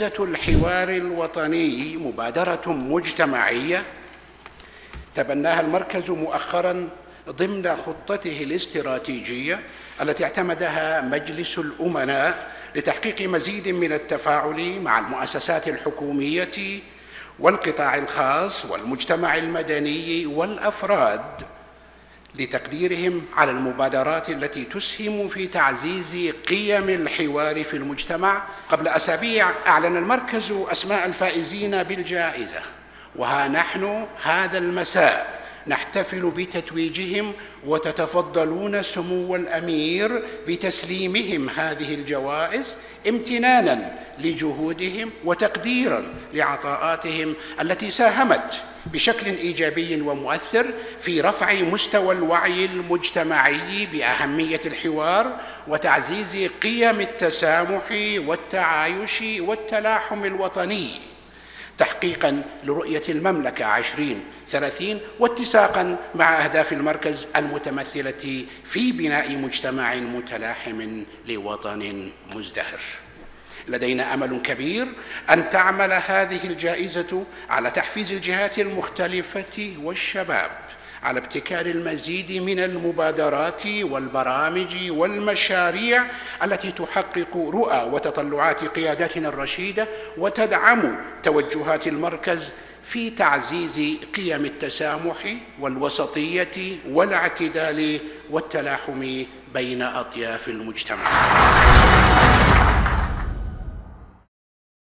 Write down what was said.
جائزة الحوار الوطني مبادرة مجتمعية تبناها المركز مؤخراً ضمن خطته الاستراتيجية التي اعتمدها مجلس الأمناء لتحقيق مزيد من التفاعل مع المؤسسات الحكومية والقطاع الخاص والمجتمع المدني والأفراد لتقديرهم على المبادرات التي تسهم في تعزيز قيم الحوار في المجتمع. قبل أسابيع أعلن المركز أسماء الفائزين بالجائزة، وها نحن هذا المساء نحتفل بتتويجهم، وتتفضلون سمو الأمير بتسليمهم هذه الجوائز امتناناً لجهودهم وتقديراً لعطاءاتهم التي ساهمت بشكل إيجابي ومؤثر في رفع مستوى الوعي المجتمعي بأهمية الحوار وتعزيز قيم التسامح والتعايش والتلاحم الوطني، تحقيقاً لرؤية المملكة 2030 واتساقاً مع أهداف المركز المتمثلة في بناء مجتمع متلاحم لوطن مزدهر. لدينا أمل كبير أن تعمل هذه الجائزة على تحفيز الجهات المختلفة والشباب على ابتكار المزيد من المبادرات والبرامج والمشاريع التي تحقق رؤى وتطلعات قياداتنا الرشيدة وتدعم توجهات المركز في تعزيز قيم التسامح والوسطية والاعتدال والتلاحم بين أطياف المجتمع.